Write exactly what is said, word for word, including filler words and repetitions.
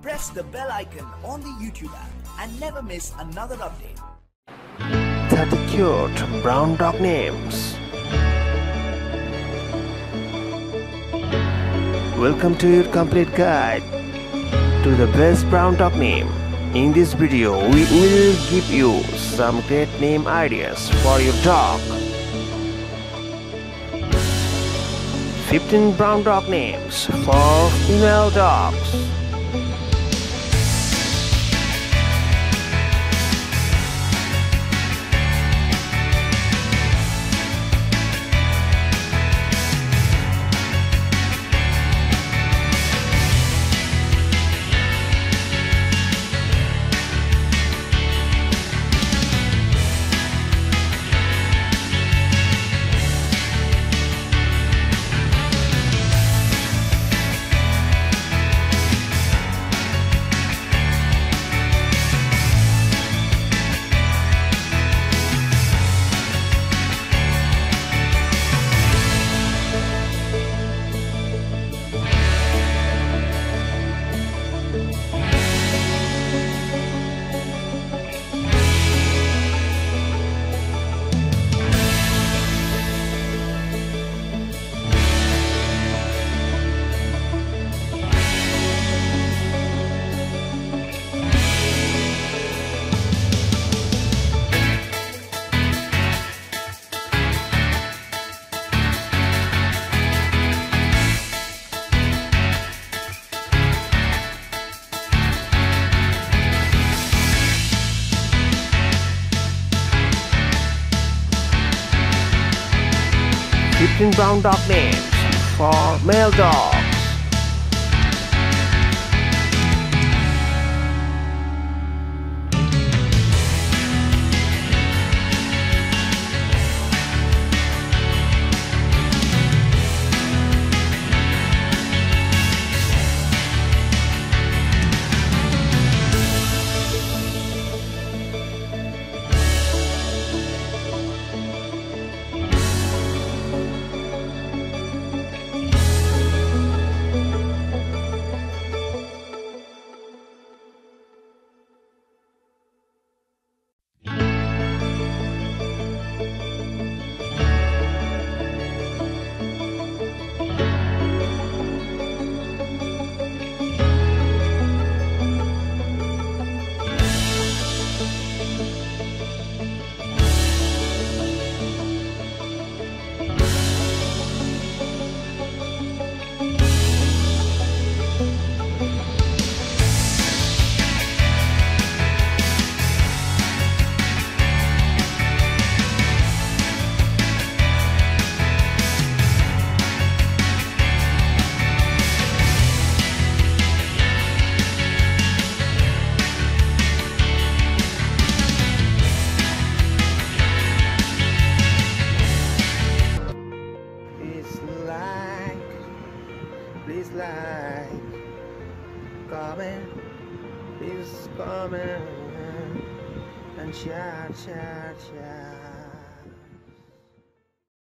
press the bell icon on the YouTube app and never miss another update. thirty cute brown dog names. Welcome to your complete guide to the best brown dog name. In this video, we will give you some great name ideas for your dog. fifteen brown dog names for female dogs. fifteen brown dog names for male dogs. Please like, comment, please comment, and share, share, share.